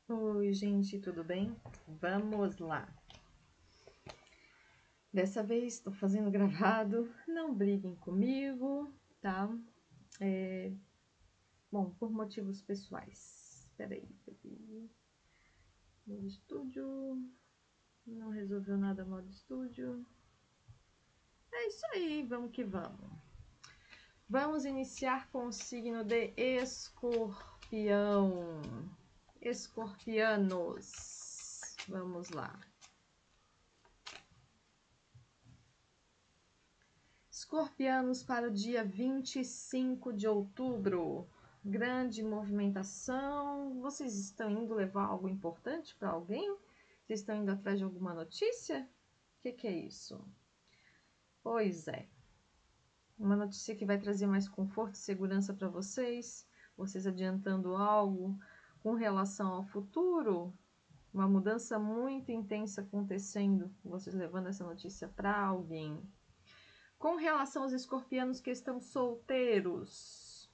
Oi, gente, tudo bem? Vamos lá. Dessa vez estou fazendo gravado, não briguem comigo, tá? Bom, por motivos pessoais. Peraí, modo estúdio, não resolveu nada modo estúdio. É isso aí, vamos que vamos. Vamos iniciar com o signo de Escorpião. Escorpianos, vamos lá. Escorpianos para o dia 25 de outubro. Grande movimentação. Vocês estão indo levar algo importante para alguém? Vocês estão indo atrás de alguma notícia? O que é isso? Pois é. Uma notícia que vai trazer mais conforto e segurança para vocês. Vocês adiantando algo com relação ao futuro. Uma mudança muito intensa acontecendo. Vocês levando essa notícia para alguém. Com relação aos escorpianos que estão solteiros,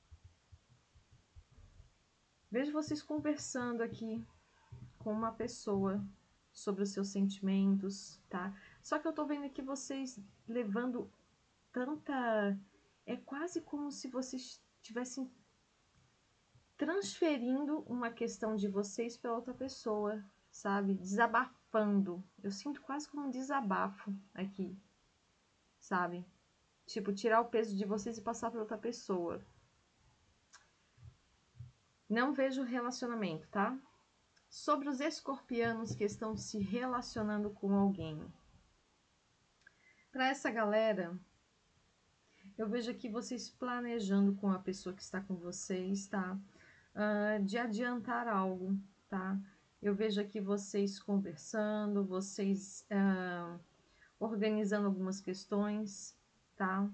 vejo vocês conversando aqui com uma pessoa sobre os seus sentimentos, tá? Só que eu tô vendo aqui vocês levando tanta... É quase como se vocês estivessem transferindo uma questão de vocês para outra pessoa, sabe? Desabafando. Eu sinto quase como um desabafo aqui, sabe? Tipo, tirar o peso de vocês e passar para outra pessoa. Não vejo relacionamento, tá? Sobre os escorpianos que estão se relacionando com alguém. Para essa galera, eu vejo aqui vocês planejando com a pessoa que está com vocês, tá? De adiantar algo, tá? Eu vejo aqui vocês conversando, vocês organizando algumas questões, tá?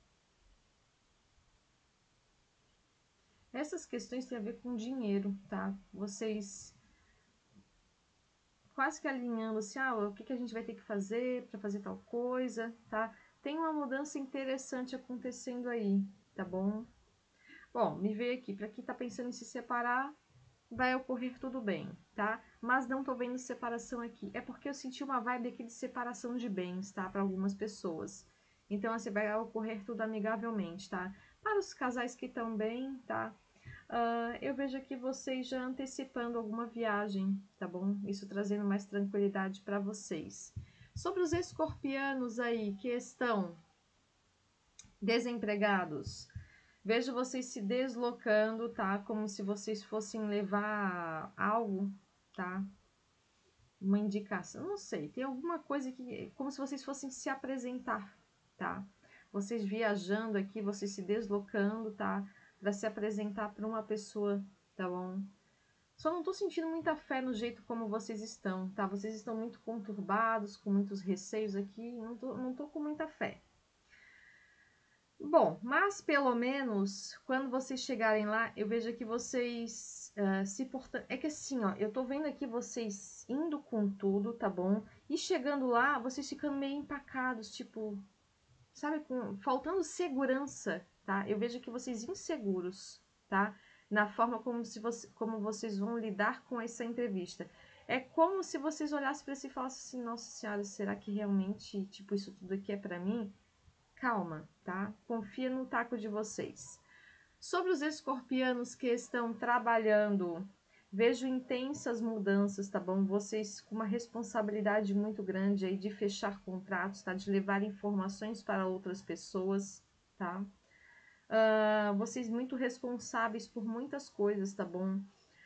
Essas questões têm a ver com dinheiro, tá? Vocês quase que alinhando assim, o que a gente vai ter que fazer para fazer tal coisa, tá? Tem uma mudança interessante acontecendo aí, tá bom? Bom, me veio aqui, para quem tá pensando em se separar, vai ocorrer tudo bem, tá? Mas não tô vendo separação aqui. É porque eu senti uma vibe aqui de separação de bens, tá? Para algumas pessoas. Então, assim, vai ocorrer tudo amigavelmente, tá? Para os casais que estão bem, tá? Eu vejo aqui vocês já antecipando alguma viagem, tá bom? Isso trazendo mais tranquilidade para vocês. Sobre os escorpianos aí que estão desempregados, vejo vocês se deslocando, tá? Como se vocês fossem levar algo, tá? Uma indicação, não sei, tem alguma coisa que, como se vocês fossem se apresentar, tá? Vocês viajando aqui, vocês se deslocando, tá? Para se apresentar para uma pessoa, tá bom? Só não tô sentindo muita fé no jeito como vocês estão, tá? Vocês estão muito conturbados, com muitos receios aqui, não tô com muita fé. Bom, mas pelo menos quando vocês chegarem lá, eu vejo que vocês se portam. É que assim, ó, eu tô vendo aqui vocês indo com tudo, tá bom? E chegando lá, vocês ficando meio empacados, tipo, sabe, faltando segurança, tá? Eu vejo que vocês inseguros, tá? Na forma como vocês vão lidar com essa entrevista. É como se vocês olhassem para si e falassem assim, nossa senhora, será que realmente, tipo, isso tudo aqui é para mim? Calma, tá? Confia no taco de vocês. Sobre os escorpianos que estão trabalhando, vejo intensas mudanças, tá bom? Vocês com uma responsabilidade muito grande aí de fechar contratos, tá? De levar informações para outras pessoas, tá? Vocês muito responsáveis por muitas coisas, tá bom?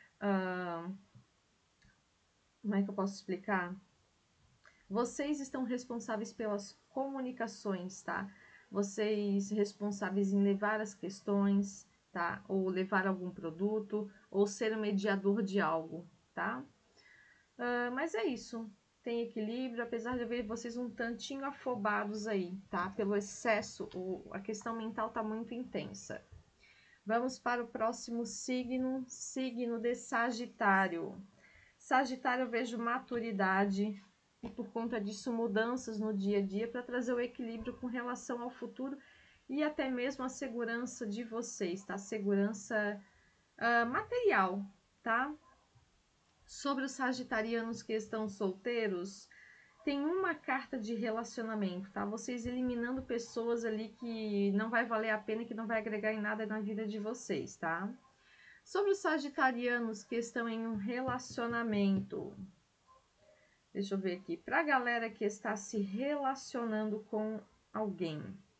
Como é que eu posso explicar? Vocês estão responsáveis pelas comunicações, tá? Vocês responsáveis em levar as questões, tá? Ou levar algum produto, ou ser o mediador de algo, tá? Mas é isso. Tem equilíbrio, apesar de eu ver vocês um tantinho afobados aí, tá? Pelo excesso, a questão mental tá muito intensa. Vamos para o próximo signo, signo de Sagitário. Sagitário eu vejo maturidade e por conta disso mudanças no dia a dia para trazer o equilíbrio com relação ao futuro e até mesmo a segurança de vocês, tá? Segurança material, tá? Sobre os sagitarianos que estão solteiros, tem uma carta de relacionamento, tá? Vocês eliminando pessoas ali que não vai valer a pena, que não vai agregar em nada na vida de vocês, tá? Sobre os sagitarianos que estão em um relacionamento, deixa eu ver aqui, pra galera que está se relacionando com alguém.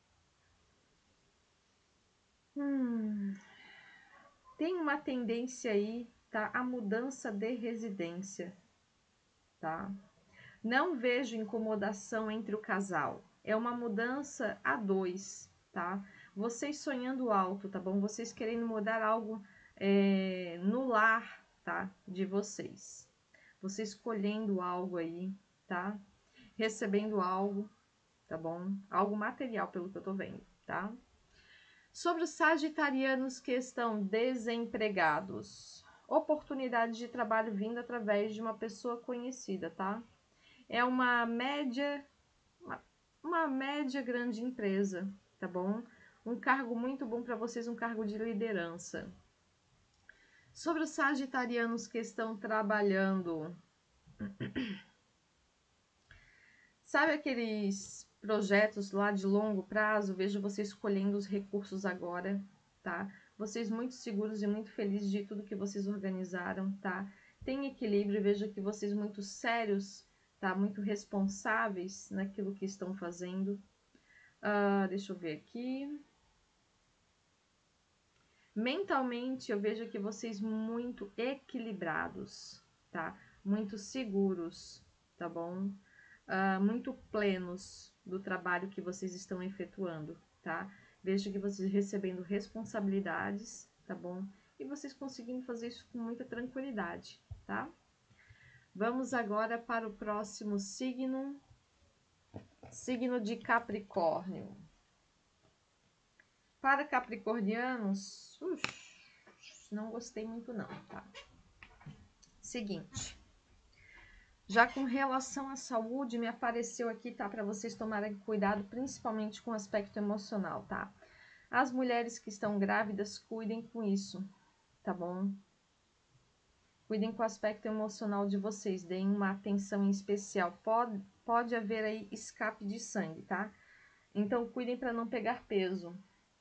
Tem uma tendência aí, tá? A mudança de residência, tá? Não vejo incomodação entre o casal. É uma mudança a dois, tá? Vocês sonhando alto, tá bom? Vocês querendo mudar algo no lar, tá? De vocês. Vocês escolhendo algo aí, tá? Recebendo algo, tá bom? Algo material, pelo que eu tô vendo, tá? Sobre os sagitarianos que estão desempregados. Oportunidade de trabalho vindo através de uma pessoa conhecida, tá? É uma média grande empresa, tá bom? Um cargo muito bom para vocês, um cargo de liderança. Sobre os sagitarianos que estão trabalhando, sabe aqueles projetos lá de longo prazo? Vejo vocês escolhendo os recursos agora, tá? Vocês muito seguros e muito felizes de tudo que vocês organizaram, tá? Tem equilíbrio, vejo que vocês muito sérios, tá? Muito responsáveis naquilo que estão fazendo. Deixa eu ver aqui. Mentalmente, eu vejo que vocês muito equilibrados, tá? Muito seguros, tá bom? Muito plenos do trabalho que vocês estão efetuando, tá? Vejo que vocês recebendo responsabilidades, tá bom? E vocês conseguindo fazer isso com muita tranquilidade, tá? Vamos agora para o próximo signo. Signo de Capricórnio. Para capricornianos, não gostei muito não, tá? Seguinte, já com relação à saúde, me apareceu aqui, tá? Para vocês tomarem cuidado, principalmente com o aspecto emocional, tá? As mulheres que estão grávidas, cuidem com isso, tá bom? Cuidem com o aspecto emocional de vocês, deem uma atenção em especial. Pode haver aí escape de sangue, tá? Então, cuidem para não pegar peso.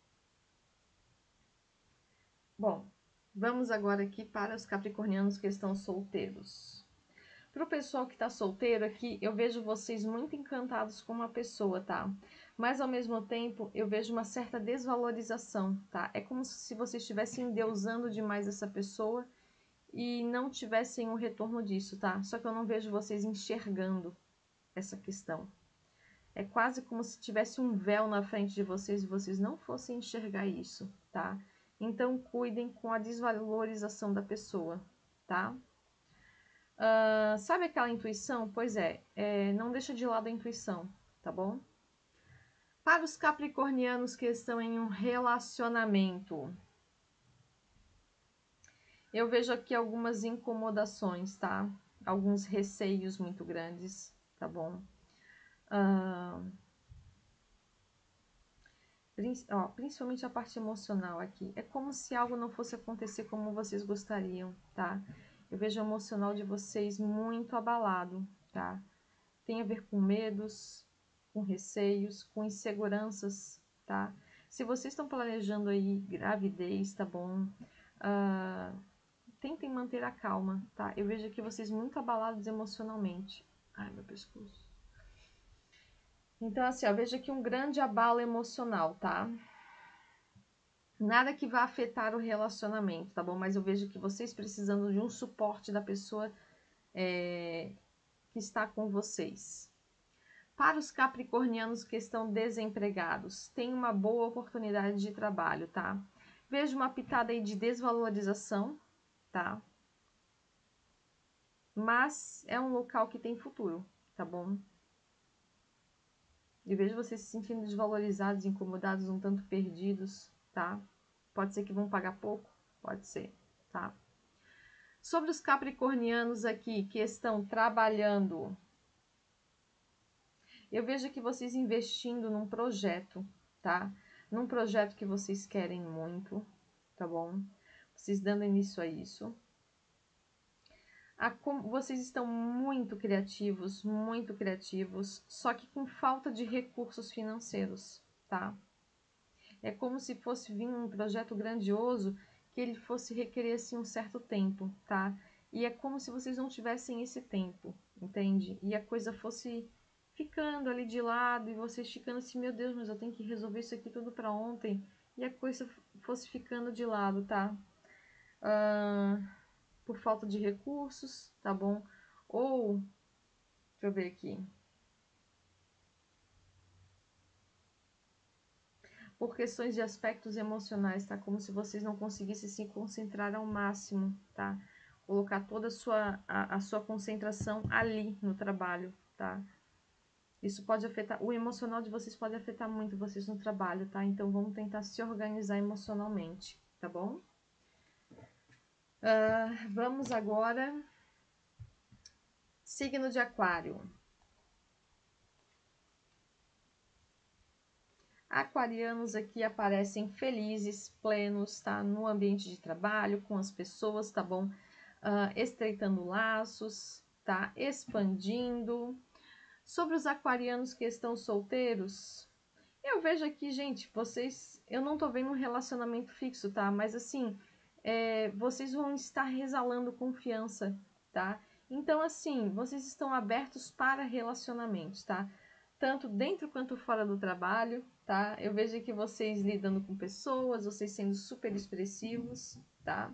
Bom, vamos agora aqui para os capricornianos que estão solteiros. Para o pessoal que está solteiro aqui, eu vejo vocês muito encantados com uma pessoa, tá? Mas ao mesmo tempo, eu vejo uma certa desvalorização, tá? É como se vocês estivessem endeusando demais essa pessoa e não tivessem um retorno disso, tá? Só que eu não vejo vocês enxergando essa questão. É quase como se tivesse um véu na frente de vocês e vocês não fossem enxergar isso, tá? Então, cuidem com a desvalorização da pessoa, tá? Sabe aquela intuição? Pois não deixa de lado a intuição, tá bom? Para os capricornianos que estão em um relacionamento, eu vejo aqui algumas incomodações, tá? Alguns receios muito grandes, tá bom? Principalmente a parte emocional aqui. É como se algo não fosse acontecer como vocês gostariam, tá? Eu vejo o emocional de vocês muito abalado, tá? Tem a ver com medos, com receios, com inseguranças, tá? Se vocês estão planejando aí gravidez, tá bom? Tentem manter a calma, tá? Eu vejo aqui vocês muito abalados emocionalmente. Ai, meu pescoço. Então, assim, eu vejo aqui um grande abalo emocional, tá? Nada que vá afetar o relacionamento, tá bom? Mas eu vejo que vocês precisando de um suporte da pessoa que está com vocês. Para os capricornianos que estão desempregados, tem uma boa oportunidade de trabalho, tá? Vejo uma pitada aí de desvalorização, tá? Mas é um local que tem futuro, tá bom? Eu vejo vocês se sentindo desvalorizados, incomodados, um tanto perdidos, tá? Pode ser que vão pagar pouco, pode ser, tá? Sobre os capricornianos aqui que estão trabalhando, eu vejo que vocês investindo num projeto, tá? Num projeto que vocês querem muito, tá bom? Vocês dando início a isso. Vocês estão muito criativos, só que com falta de recursos financeiros, tá? É como se fosse vir um projeto grandioso que ele fosse requerer assim um certo tempo, tá? E é como se vocês não tivessem esse tempo, entende? E a coisa fosse ficando ali de lado e vocês ficando assim, meu Deus, mas eu tenho que resolver isso aqui tudo para ontem. E a coisa fosse ficando de lado, tá? Por falta de recursos, tá bom? Ou, deixa eu ver aqui. Por questões de aspectos emocionais, tá? Como se vocês não conseguissem se concentrar ao máximo, tá? Colocar toda a sua concentração ali no trabalho, tá? Isso pode afetar, o emocional de vocês pode afetar muito vocês no trabalho, tá? Então vamos tentar se organizar emocionalmente, tá bom? Vamos agora, signo de Aquário. Aquarianos aqui aparecem felizes, plenos, tá? No ambiente de trabalho, com as pessoas, tá bom? Estreitando laços, tá? Expandindo. Sobre os aquarianos que estão solteiros, eu vejo aqui, gente, eu não tô vendo um relacionamento fixo, tá? Mas assim, vocês vão estar exalando confiança, tá? Então, assim, vocês estão abertos para relacionamentos, tá? Tanto dentro quanto fora do trabalho, tá? Eu vejo aqui vocês lidando com pessoas, vocês sendo super expressivos, tá?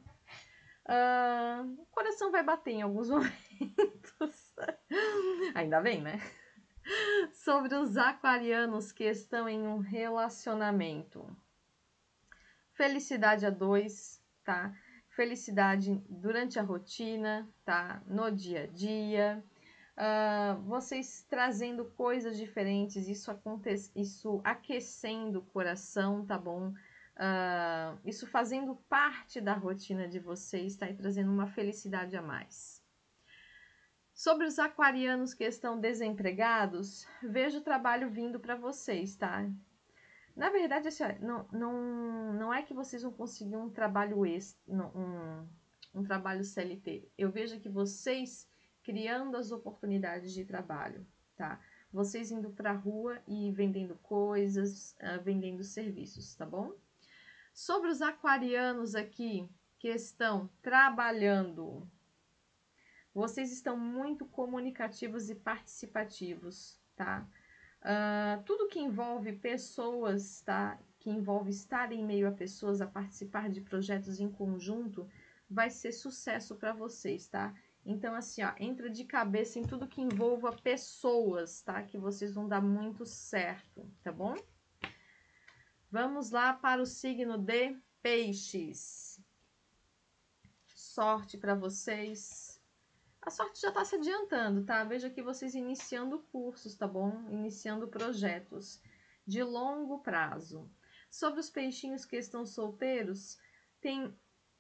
O coração vai bater em alguns momentos. Ainda bem, né? Sobre os aquarianos que estão em um relacionamento. Felicidade a dois, tá? Felicidade durante a rotina, tá? No dia a dia. Vocês trazendo coisas diferentes, isso aquecendo o coração, tá bom? Isso fazendo parte da rotina de vocês, tá? E trazendo uma felicidade a mais. Sobre os aquarianos que estão desempregados, vejo o trabalho vindo para vocês, tá? Na verdade, assim, não é que vocês vão conseguir um trabalho um trabalho CLT. Eu vejo que vocês criando as oportunidades de trabalho, tá? Vocês indo para a rua e vendendo coisas, vendendo serviços, tá bom? Sobre os aquarianos aqui que estão trabalhando, vocês estão muito comunicativos e participativos, tá? Tudo que envolve pessoas, tá? Que envolve estar em meio a pessoas, a participar de projetos em conjunto, vai ser sucesso para vocês, tá? Então, assim, ó, entra de cabeça em tudo que envolva pessoas, tá? Que vocês vão dar muito certo, tá bom? Vamos lá para o signo de Peixes. Sorte para vocês. A sorte já está se adiantando, tá? Veja aqui vocês iniciando cursos, tá bom? Iniciando projetos de longo prazo. Sobre os peixinhos que estão solteiros, tem...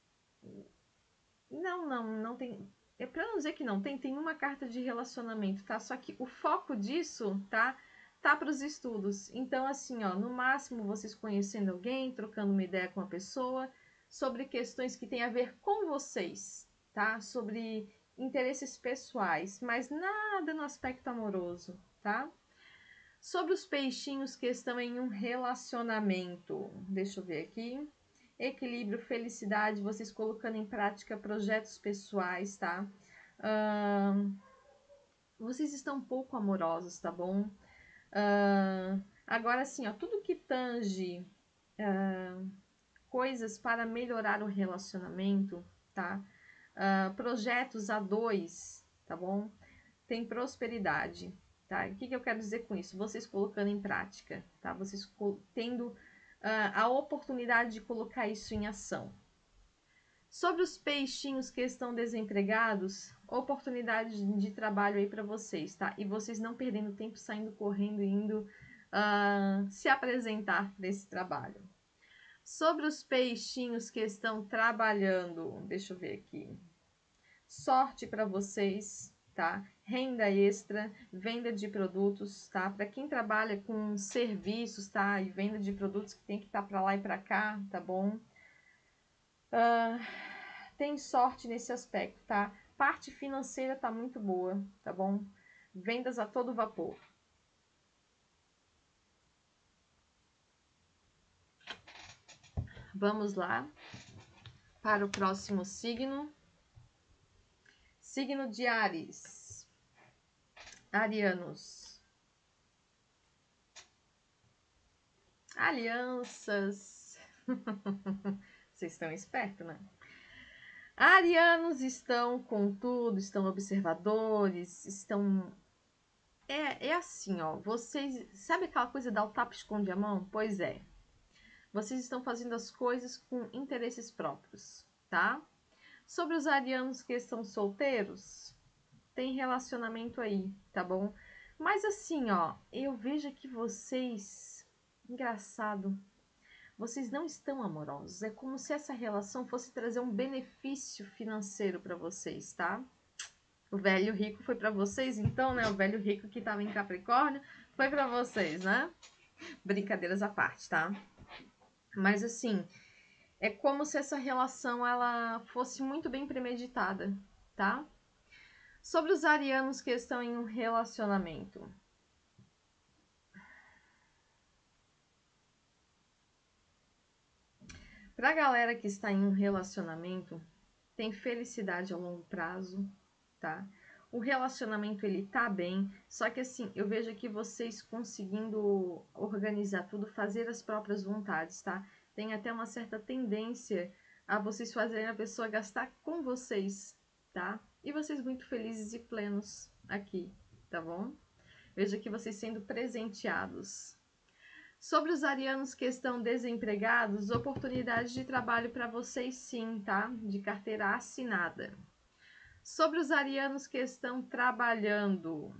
Não tem... É para não dizer que não, tem uma carta de relacionamento, tá? Só que o foco disso, tá? Tá para os estudos. Então, assim, ó, no máximo vocês conhecendo alguém, trocando uma ideia com a pessoa sobre questões que têm a ver com vocês, tá? Sobre interesses pessoais, mas nada no aspecto amoroso, tá? Sobre os peixinhos que estão em um relacionamento, deixa eu ver aqui. Equilíbrio, felicidade, vocês colocando em prática projetos pessoais, tá? Vocês estão pouco amorosos, tá bom? Agora sim, ó, tudo que tange coisas para melhorar o relacionamento, tá? Projetos a dois, tá bom? Tem prosperidade, tá? O que eu quero dizer com isso? Vocês colocando em prática, tá? Vocês tendo a oportunidade de colocar isso em ação. Sobre os peixinhos que estão desempregados, oportunidade de trabalho aí para vocês, tá? E vocês não perdendo tempo saindo correndo e indo se apresentar nesse trabalho. Sobre os peixinhos que estão trabalhando, deixa eu ver aqui. Sorte para vocês, tá? Renda extra, venda de produtos, tá? Para quem trabalha com serviços, tá? E venda de produtos que tem que estar para lá e para cá, tá bom? tem sorte nesse aspecto, tá? Parte financeira tá muito boa, tá bom? Vendas a todo vapor. Vamos lá para o próximo signo. Signo de Áries. Arianos. Alianças. Vocês estão espertos, né? Arianos estão com tudo, estão observadores, estão... É assim, ó. Vocês... Sabe aquela coisa dar o tapa e esconde a mão? Pois é. Vocês estão fazendo as coisas com interesses próprios, tá? Sobre os arianos que estão solteiros, tem relacionamento aí, tá bom? Mas assim, ó, eu vejo que vocês... Engraçado. Vocês não estão amorosos. É como se essa relação fosse trazer um benefício financeiro para vocês, tá? O velho rico foi para vocês, então, né? O velho rico que estava em Capricórnio foi para vocês, né? Brincadeiras à parte, tá? Mas assim, é como se essa relação ela fosse muito bem premeditada, tá? Sobre os arianos que estão em um relacionamento. Pra galera que está em um relacionamento, tem felicidade a longo prazo, tá? O relacionamento ele tá bem, só que assim, eu vejo aqui vocês conseguindo organizar tudo, fazer as próprias vontades, tá? Tem até uma certa tendência a vocês fazerem a pessoa gastar com vocês, tá? E vocês muito felizes e plenos aqui, tá bom? Vejo aqui vocês sendo presenteados. Sobre os arianos que estão desempregados, oportunidade de trabalho para vocês sim, tá? De carteira assinada. Sobre os arianos que estão trabalhando,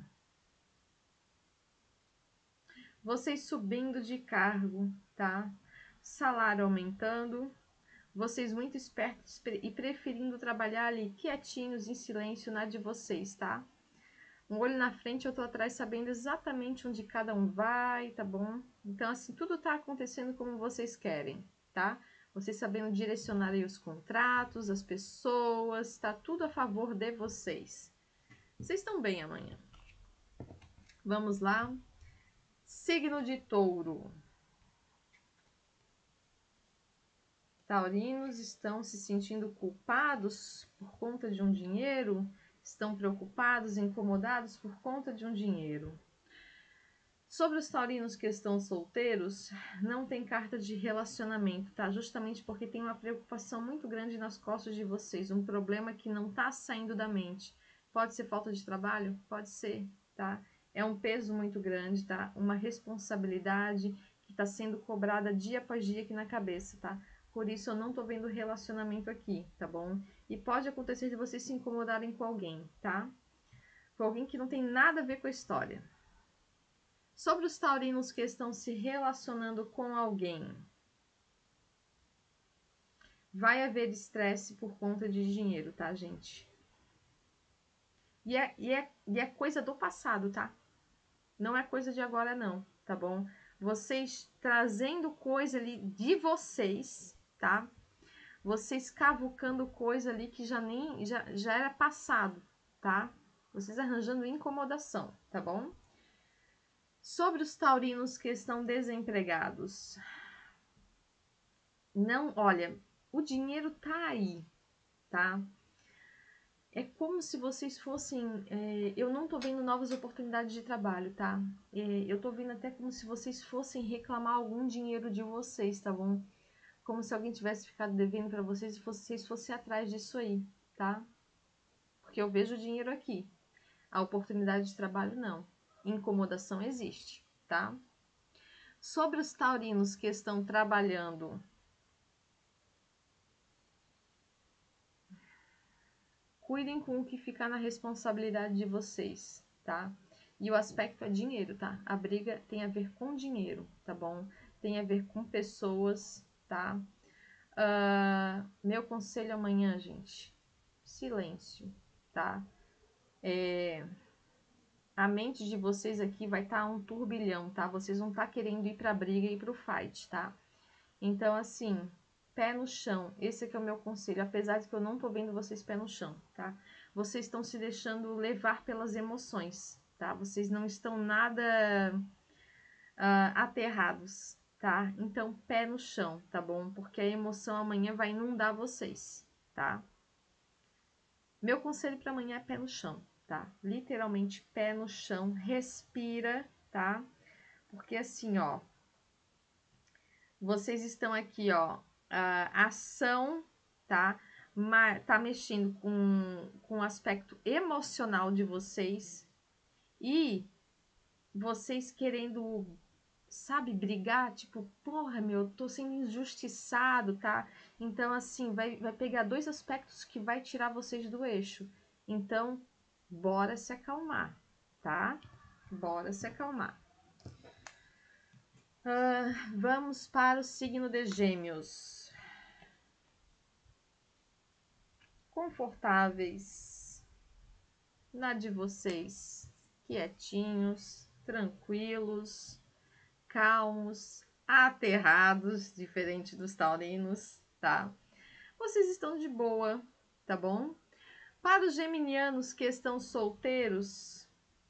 vocês subindo de cargo, tá? Salário aumentando, vocês muito espertos e preferindo trabalhar ali quietinhos, em silêncio, na de vocês, tá? Um olho na frente, outro atrás, sabendo exatamente onde cada um vai, tá bom? Então, assim, tudo tá acontecendo como vocês querem, tá? Vocês sabendo direcionar aí os contratos, as pessoas, tá tudo a favor de vocês. Vocês estão bem amanhã. Vamos lá. Signo de Touro. Taurinos estão se sentindo culpados por conta de um dinheiro? Estão preocupados, incomodados por conta de um dinheiro? Sobre os taurinos que estão solteiros, não tem carta de relacionamento, tá? Justamente porque tem uma preocupação muito grande nas costas de vocês, um problema que não tá saindo da mente. Pode ser falta de trabalho? Pode ser, tá? É um peso muito grande, tá? Uma responsabilidade que tá sendo cobrada dia após dia aqui na cabeça, tá? Por isso eu não tô vendo relacionamento aqui, tá bom? E pode acontecer de vocês se incomodarem com alguém, tá? Com alguém que não tem nada a ver com a história. Sobre os taurinos que estão se relacionando com alguém, vai haver estresse por conta de dinheiro, tá, gente? E é coisa do passado, tá? Não é coisa de agora, não, tá bom? Vocês trazendo coisa ali de vocês, tá? Vocês cavucando coisa ali que já era passado, tá? Vocês arranjando incomodação, tá bom? Sobre os taurinos que estão desempregados. Não, olha, o dinheiro tá aí, tá? É como se vocês fossem... eu não tô vendo novas oportunidades de trabalho, tá? Eu tô vendo até como se vocês fossem reclamar algum dinheiro de vocês, tá bom? Como se alguém tivesse ficado devendo pra vocês e vocês fossem atrás disso aí, tá? Porque eu vejo o dinheiro aqui. A oportunidade de trabalho, não. Incomodação existe, tá? Sobre os taurinos que estão trabalhando... Cuidem com o que ficar na responsabilidade de vocês, tá? E o aspecto é dinheiro, tá? A briga tem a ver com dinheiro, tá bom? Tem a ver com pessoas, tá? Meu conselho amanhã, gente, silêncio, tá? A mente de vocês aqui vai estar um turbilhão, tá? Vocês vão estar querendo ir pra briga e pro fight, tá? Então, assim, pé no chão. Esse aqui é o meu conselho, apesar de que eu não tô vendo vocês pé no chão, tá? Vocês estão se deixando levar pelas emoções, tá? Vocês não estão nada aterrados, tá? Então, pé no chão, tá bom? Porque a emoção amanhã vai inundar vocês, tá? Meu conselho para amanhã é pé no chão, tá? Literalmente pé no chão, respira, tá? Porque assim, ó, vocês estão aqui, ó, a ação, tá? Tá mexendo com o aspecto emocional de vocês e vocês querendo, sabe, brigar, tipo, porra, meu, tô sendo injustiçado, tá? Então, assim, vai pegar dois aspectos que vai tirar vocês do eixo. Então, bora se acalmar, tá? Bora se acalmar. Vamos para o signo de Gêmeos. Confortáveis na de vocês, quietinhos, tranquilos, calmos, aterrados, diferente dos taurinos, tá? Vocês estão de boa, tá bom? Para os geminianos que estão solteiros,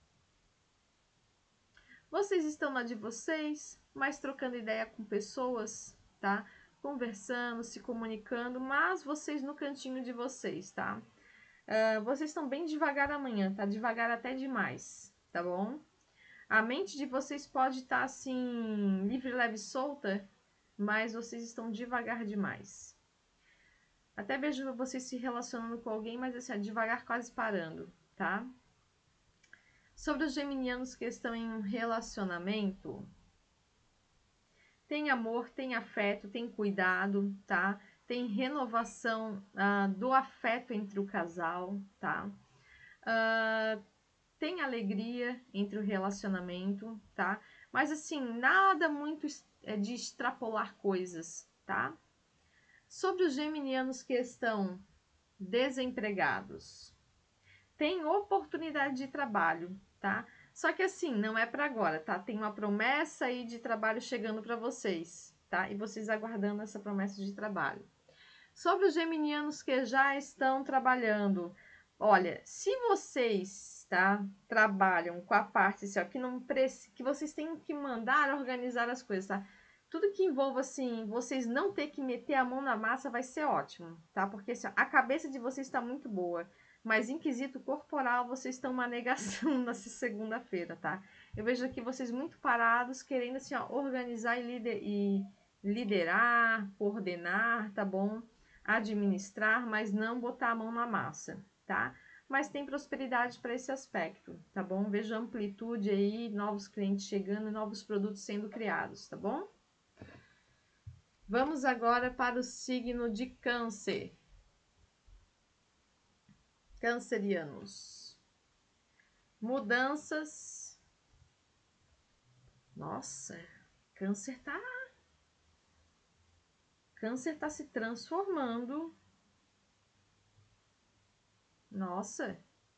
vocês estão na de vocês, mas trocando ideia com pessoas, tá? Conversando, se comunicando, mas vocês no cantinho de vocês, tá? Vocês estão bem devagar amanhã, tá? Devagar até demais, tá bom? A mente de vocês pode estar assim, livre, leve, solta, mas vocês estão devagar demais. Até vejo vocês se relacionando com alguém, mas assim, devagar quase parando, tá? Sobre os geminianos que estão em um relacionamento, tem amor, tem afeto, tem cuidado, tá? Tem renovação do afeto entre o casal, tá? Tem alegria entre o relacionamento, tá? Mas assim, nada muito de extrapolar coisas, tá? Sobre os geminianos que estão desempregados, tem oportunidade de trabalho, tá? Só que assim, não é para agora, tá? Tem uma promessa aí de trabalho chegando para vocês, tá? E vocês aguardando essa promessa de trabalho. Sobre os geminianos que já estão trabalhando, olha, se vocês, tá, trabalham com a parte assim, ó, que vocês têm que mandar organizar as coisas, tá? Tudo que envolva assim, vocês não ter que meter a mão na massa vai ser ótimo, tá? Porque assim, ó, a cabeça de vocês está muito boa, mas em quesito corporal vocês estão uma negação nessa segunda-feira, tá? Eu vejo aqui vocês muito parados, querendo assim, ó, organizar e liderar, coordenar, tá bom? Administrar, mas não botar a mão na massa, tá? Mas tem prosperidade para esse aspecto, tá bom? Veja a amplitude aí, novos clientes chegando, novos produtos sendo criados, tá bom? Vamos agora para o signo de Câncer. Cancerianos. Mudanças. Nossa, Câncer tá se transformando. Nossa.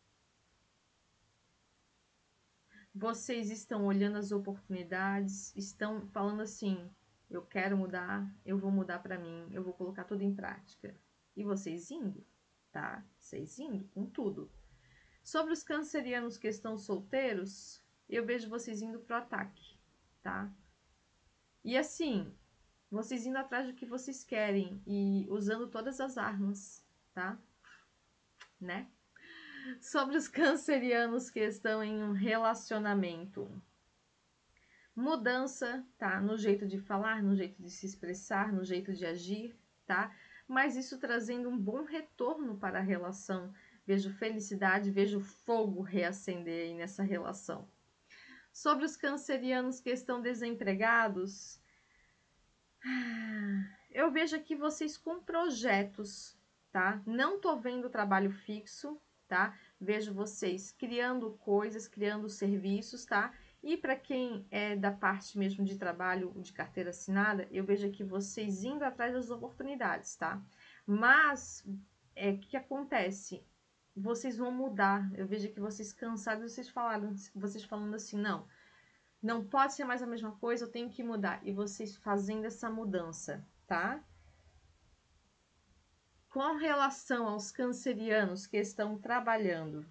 Vocês estão olhando as oportunidades, estão falando assim, eu quero mudar, eu vou mudar para mim, eu vou colocar tudo em prática. E vocês indo, tá? Vocês indo com tudo. Sobre os cancerianos que estão solteiros, eu vejo vocês indo pro ataque, tá? E assim, vocês indo atrás do que vocês querem e usando todas as armas, tá? Né? Sobre os cancerianos que estão em um relacionamento. Mudança, tá? No jeito de falar, no jeito de se expressar, no jeito de agir, tá? Mas isso trazendo um bom retorno para a relação. Vejo felicidade, vejo fogo reacender aí nessa relação. Sobre os cancerianos que estão desempregados, eu vejo aqui vocês com projetos, tá? Não tô vendo trabalho fixo, tá? Vejo vocês criando coisas, criando serviços, tá? E para quem é da parte mesmo de trabalho, de carteira assinada, eu vejo aqui vocês indo atrás das oportunidades, tá? Mas, o que acontece? Vocês vão mudar. Eu vejo que vocês cansados, vocês falando assim, não pode ser mais a mesma coisa, eu tenho que mudar. E vocês fazendo essa mudança, tá? Com relação aos cancerianos que estão trabalhando,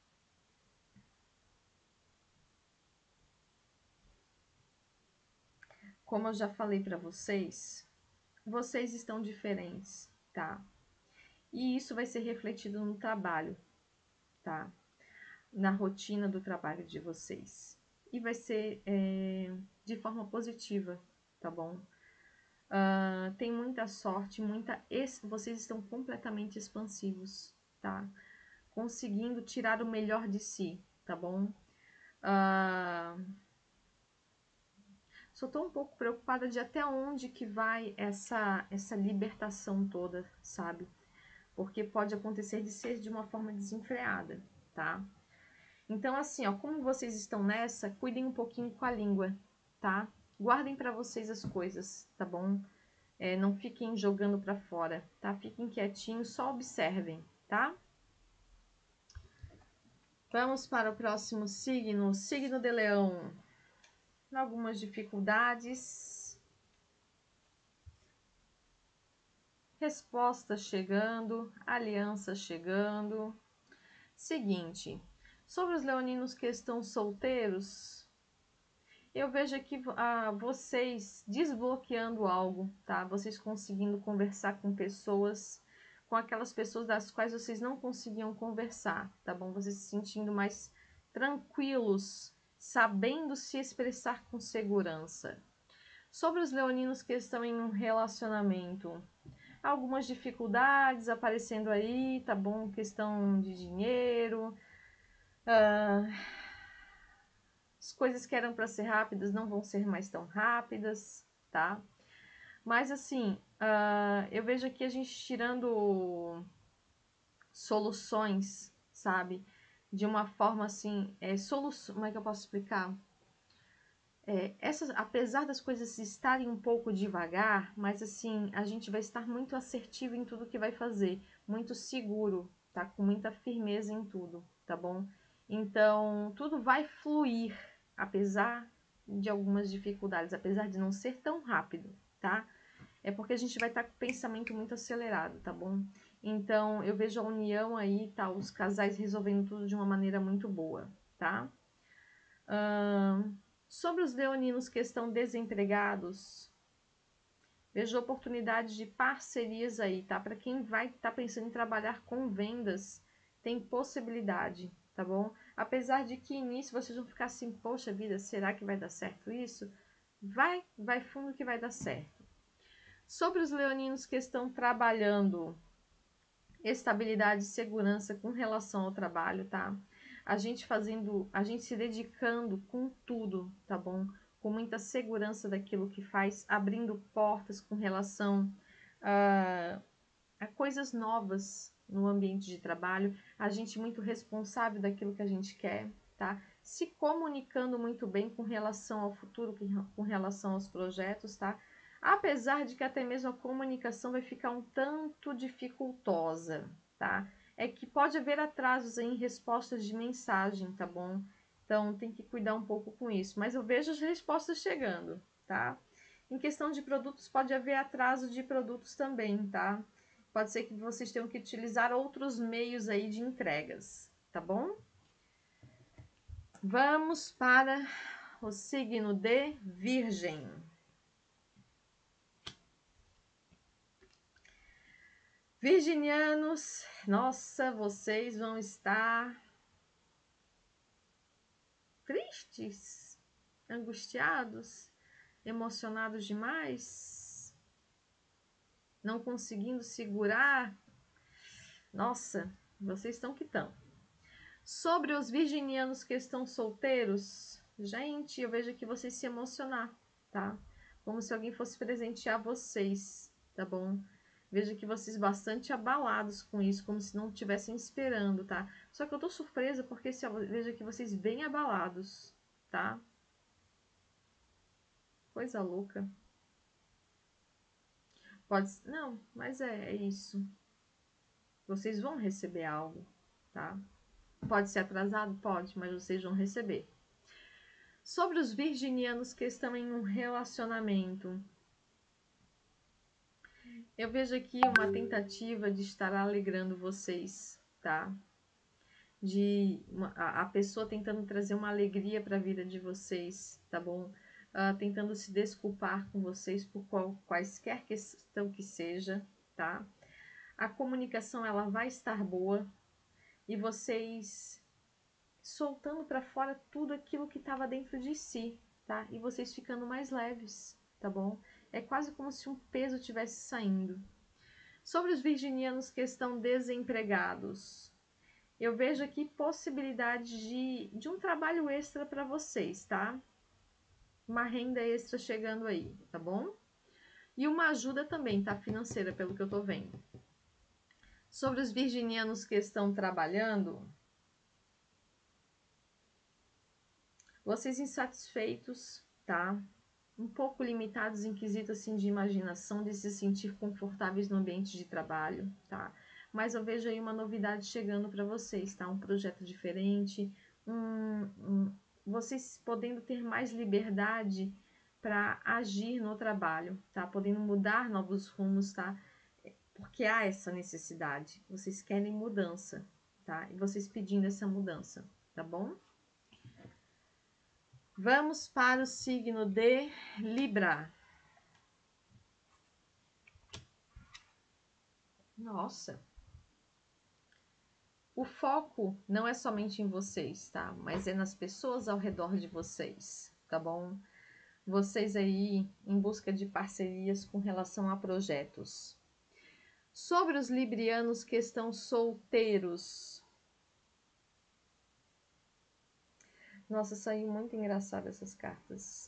como eu já falei para vocês, vocês estão diferentes, tá? E isso vai ser refletido no trabalho, tá? Na rotina do trabalho de vocês. E vai ser de forma positiva, tá bom? Tem muita sorte, vocês estão completamente expansivos, tá? Conseguindo tirar o melhor de si, tá bom? Só tô um pouco preocupada de até onde que vai essa libertação toda, sabe? Porque pode acontecer de ser de uma forma desenfreada, tá? Então, assim, ó, como vocês estão nessa, cuidem um pouquinho com a língua, tá? Guardem para vocês as coisas, tá bom? Não fiquem jogando para fora, tá? Fiquem quietinhos, só observem, tá? Vamos para o próximo signo, signo de Leão. Algumas dificuldades. Resposta chegando, aliança chegando. Seguinte, sobre os leoninos que estão solteiros, eu vejo aqui vocês desbloqueando algo, tá? Vocês conseguindo conversar com pessoas, com aquelas pessoas das quais vocês não conseguiam conversar, tá bom? Vocês se sentindo mais tranquilos, sabendo se expressar com segurança. Sobre os leoninos que estão em um relacionamento, algumas dificuldades aparecendo aí, tá bom? Questão de dinheiro, as coisas que eram para ser rápidas não vão ser mais tão rápidas, tá? Mas assim, eu vejo aqui a gente tirando soluções, sabe? De uma forma assim, como é que eu posso explicar? Apesar das coisas estarem um pouco devagar, mas assim, a gente vai estar muito assertivo em tudo que vai fazer, muito seguro, tá? Com muita firmeza em tudo, tá bom? Então, tudo vai fluir, apesar de algumas dificuldades, apesar de não ser tão rápido, tá? É porque a gente vai estar com o pensamento muito acelerado, tá bom? Então, eu vejo a união aí, tá? Os casais resolvendo tudo de uma maneira muito boa, tá? Sobre os leoninos que estão desempregados, vejo oportunidades de parcerias aí, tá? Para quem vai estar pensando em trabalhar com vendas, tem possibilidade, tá bom? Apesar de que início vocês vão ficar assim, poxa vida, será que vai dar certo isso? Vai fundo que vai dar certo. Sobre os leoninos que estão trabalhando, estabilidade e segurança com relação ao trabalho, tá? A gente se dedicando com tudo, tá bom? Com muita segurança daquilo que faz, abrindo portas com relação a coisas novas no ambiente de trabalho, a gente muito responsável daquilo que a gente quer, tá? Se comunicando muito bem com relação ao futuro, com relação aos projetos, tá? Apesar de que até mesmo a comunicação vai ficar um tanto dificultosa, tá? É que pode haver atrasos em respostas de mensagem, tá bom? Então tem que cuidar um pouco com isso. Mas eu vejo as respostas chegando, tá? Em questão de produtos, pode haver atraso de produtos também, tá? Pode ser que vocês tenham que utilizar outros meios aí de entregas, tá bom? Vamos para o signo de Virgem. Virginianos, nossa, vocês vão estar tristes, angustiados, emocionados demais, não conseguindo segurar. Nossa, vocês estão que estão. Sobre os virginianos que estão solteiros, gente, eu vejo que vocês se emocionar, tá? Como se alguém fosse presentear vocês, tá bom? Vejo que vocês bastante abalados com isso, como se não estivessem esperando, tá? Só que eu tô surpresa porque vejo que vocês bem abalados, tá? Coisa louca. Não, mas é isso. Vocês vão receber algo, tá? Pode ser atrasado? Pode, mas vocês vão receber. Sobre os virginianos que estão em um relacionamento, Eu vejo aqui uma tentativa de estar alegrando vocês, tá? A pessoa tentando trazer uma alegria para a vida de vocês, tá bom? Tentando se desculpar com vocês por quaisquer questão que seja, tá? A comunicação ela vai estar boa e vocês soltando para fora tudo aquilo que estava dentro de si, tá? E vocês ficando mais leves, tá bom? É quase como se um peso tivesse saindo. Sobre os virginianos que estão desempregados, eu vejo aqui possibilidade de um trabalho extra para vocês, tá? Uma renda extra chegando aí, tá bom? E uma ajuda também, tá? Financeira, pelo que eu tô vendo. Sobre os virginianos que estão trabalhando, vocês insatisfeitos, tá? Um pouco limitados em quesito assim de imaginação, de se sentir confortáveis no ambiente de trabalho, tá? Mas eu vejo aí uma novidade chegando para vocês, tá? Um projeto diferente, vocês podendo ter mais liberdade para agir no trabalho, tá? Podendo mudar novos rumos, tá? Porque há essa necessidade. Vocês querem mudança, tá? E vocês pedindo essa mudança, tá bom? Vamos para o signo de Libra. Nossa. O foco não é somente em vocês, tá? Mas é nas pessoas ao redor de vocês, tá bom? Vocês aí em busca de parcerias com relação a projetos. Sobre os librianos que estão solteiros. Nossa, saiu muito engraçado essas cartas.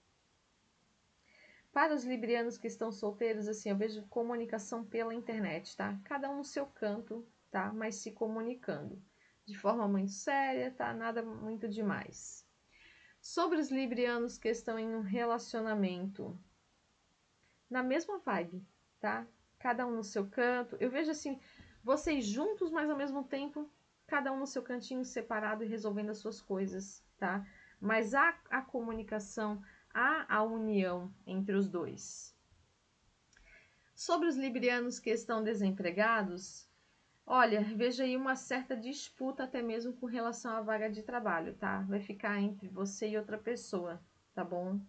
Para os librianos que estão solteiros, assim, eu vejo comunicação pela internet, tá? Cada um no seu canto, tá? Mas se comunicando. De forma muito séria, tá? Nada muito demais. Sobre os librianos que estão em um relacionamento, na mesma vibe, tá? Cada um no seu canto. Eu vejo assim, vocês juntos, mas ao mesmo tempo, cada um no seu cantinho separado e resolvendo as suas coisas, tá? Mas há a comunicação, há a união entre os dois. Sobre os librianos que estão desempregados, olha, veja aí uma certa disputa até mesmo com relação à vaga de trabalho, tá? Vai ficar entre você e outra pessoa, tá bom?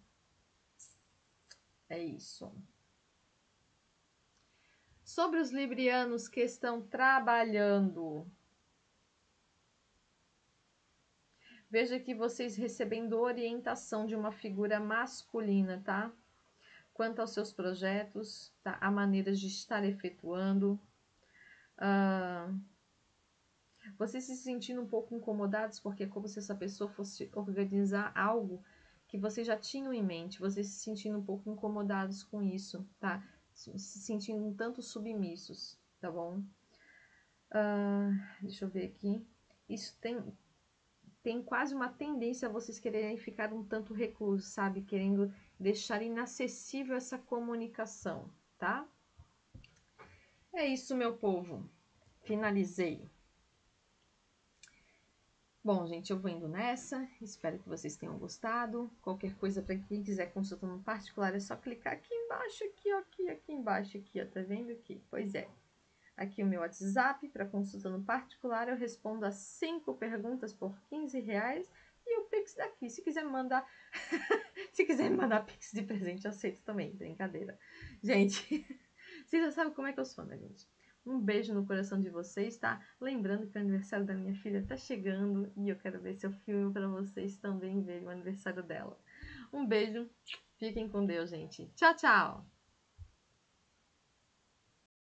É isso. Sobre os librianos que estão trabalhando, veja que vocês recebendo orientação de uma figura masculina, tá? Quanto aos seus projetos, tá? A maneiras de estar efetuando. Vocês se sentindo um pouco incomodados, porque é como se essa pessoa fosse organizar algo que vocês já tinham em mente. Vocês se sentindo um pouco incomodados com isso, tá? Se sentindo um tanto submissos, tá bom? Deixa eu ver aqui. Isso tem quase uma tendência a vocês quererem ficar um tanto reclusos, sabe? Querendo deixar inacessível essa comunicação, tá? É isso, meu povo. Finalizei. Bom, gente, eu vou indo nessa. Espero que vocês tenham gostado. Qualquer coisa, para quem quiser consulta no particular, é só clicar aqui embaixo, aqui, ó, aqui embaixo, aqui, ó. Tá vendo aqui? Pois é. Aqui o meu WhatsApp para consulta no particular. Eu respondo as 5 perguntas por R$15 e o Pix daqui. Se quiser me mandar, se quiser me mandar Pix de presente, eu aceito também. Brincadeira. Gente, vocês já sabem como é que eu sou, né, gente? Um beijo no coração de vocês, tá? Lembrando que o aniversário da minha filha tá chegando e eu quero ver se eu filmo para vocês também verem o aniversário dela. Um beijo, fiquem com Deus, gente. Tchau, tchau!